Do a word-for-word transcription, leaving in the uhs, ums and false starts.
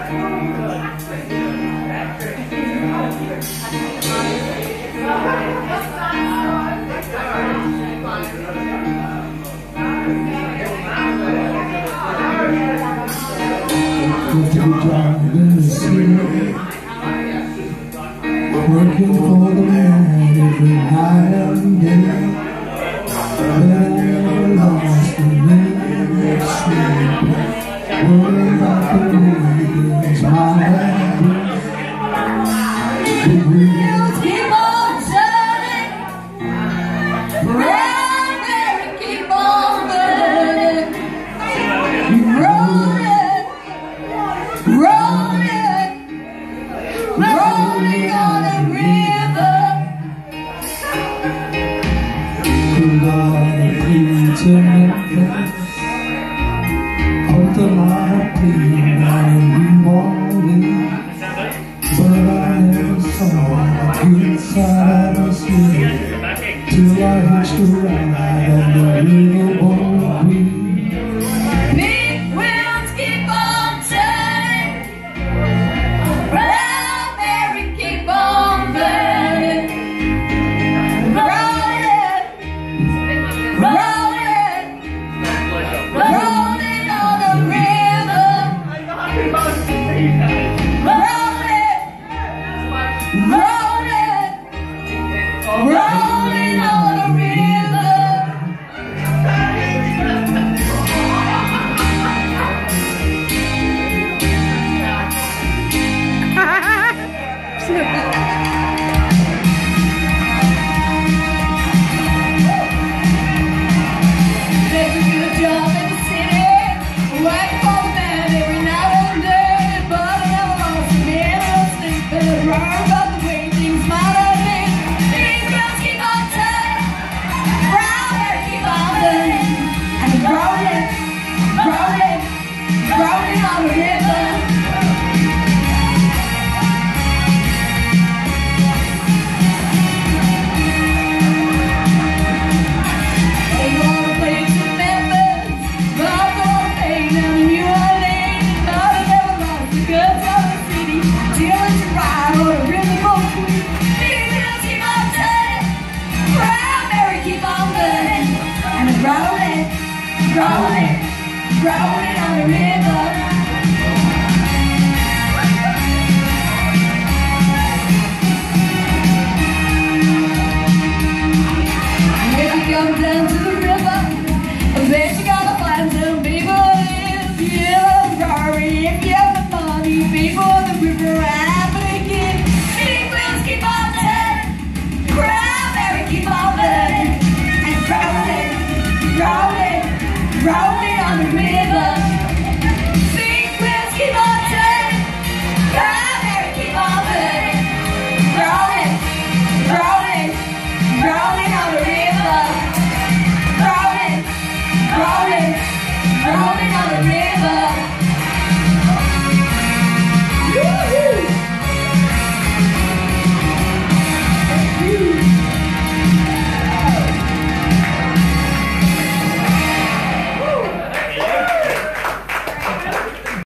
Driving the city, working for the man every night and day. But I never lost the minute sleep, worrying about the way things might have been. The wheels keep on turning, round there keep on burning. Rolling, rolling, rolling on a river. Could I plead to Memphis? Hold the light clean and we won't leave. But I never saw the good side of the city till I hitched a ride on the little boat wheel. Rolling, rolling on the river. And if you come down to the river, I bet you gotta find some people in the yellow Rory. If you have the money, people on the river happy again. Big wheels keep on turning, cranberry keep on burning, and rolling, rolling, rolling on the river. Big wheels keep on turning, cranberry keep on burning, rolling, rolling, rolling on the river. Rolling, rolling, rolling on the river.